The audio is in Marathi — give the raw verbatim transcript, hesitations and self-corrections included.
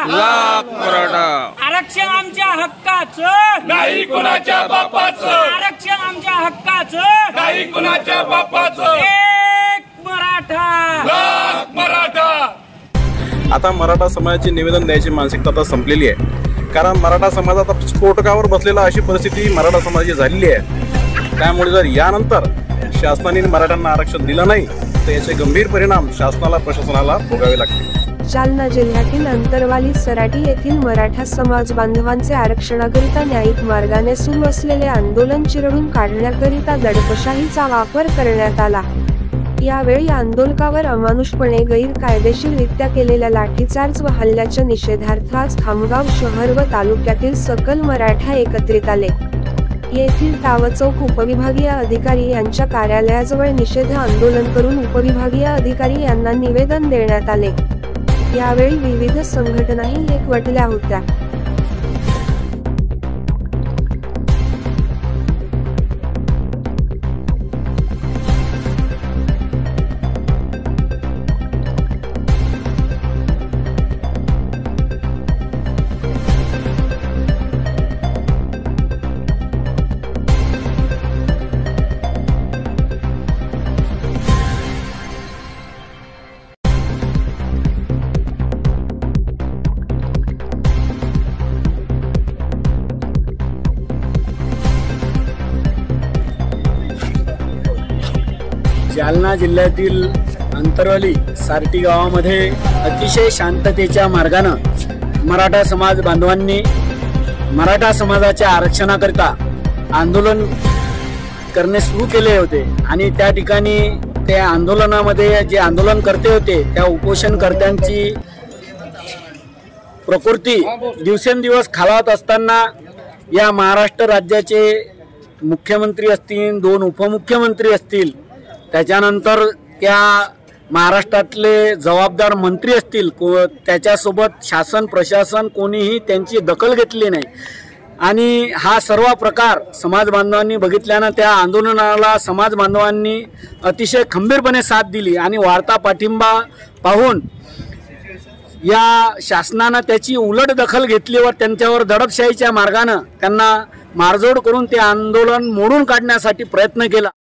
लाख मराठा। आरक्षण आमच्या हक्काचं नाही कुणाच्या बापाचं, आरक्षण आमच्या हक्काचं नाही कुणाच्या बापाचं, एक मराठा लाख मराठा। आता मराठा समाजाचे निवेदन द्यायची मानसिकता आता संपलेली आहे, कारण मराठा समाज आता स्फोटकावर बसलेला अशी परिस्थिती मराठा समाजाची झालेली आहे। त्यामुळे जर यानंतर शासनाने मराठ्यांना आरक्षण दिलं नाही तर याचे गंभीर परिणाम शासनाला प्रशासनाला भोगावे लागतील। जालना जिल्ह्यातील अंतरवाली सराटी येथील मराठा समाज बांधवांचे आरक्षणाकरिता न्यायिक मार्गाने सुरू असलेले आंदोलन चिरडून काढण्याकरिता दडपशाहीचा वापर करण्यात आला। यावेळी आंदोलकावर अमानुषपणे गैरकायदेशीररित्या केलेल्या लाठीचार्ज व हल्ल्याच्या निषेधार्थ आज खामगाव शहर व तालुक्यातील सकल मराठा एकत्रित आले। येथील टावचौक उपविभागीय अधिकारी यांच्या कार्यालयाजवळ निषेध आंदोलन करून उपविभागीय अधिकारी यांना निवेदन देण्यात आले। यावेळी विविध संघटनाही एकवटल्या होत्या। जालना जिल्ह्यातील अंतरवाली सारटी गावामध्ये अतिशय शांततेच्या मार्गानं मराठा समाज बांधवांनी मराठा समाजाच्या आरक्षणाकरिता आंदोलन करणे सुरू केले होते आणि त्या ठिकाणी त्या आंदोलनामध्ये जे आंदोलनकर्ते होते त्या उपोषणकर्त्यांची प्रकृती दिवसेंदिवस खालावत असताना या महाराष्ट्र राज्याचे मुख्यमंत्री असतील, दोन उपमुख्यमंत्री असतील, त्याच्यानंतर त्या महाराष्ट्रातले जबाबदार मंत्री असतील, को त्याच्यासोबत शासन प्रशासन कोणीही त्यांची दखल घेतली नाही आणि हा सर्व प्रकार समाज बांधवांनी बघितल्यानं त्या आंदोलनाला समाज बांधवांनी अतिशय खंबीरपणे साथ दिली आणि वाढता पाठिंबा पाहून या शासनानं त्याची उलट दखल घेतली व त्यांच्यावर दडपशाहीच्या मार्गानं त्यांना मारझोड करून ते आंदोलन मोडून काढण्यासाठी प्रयत्न केला।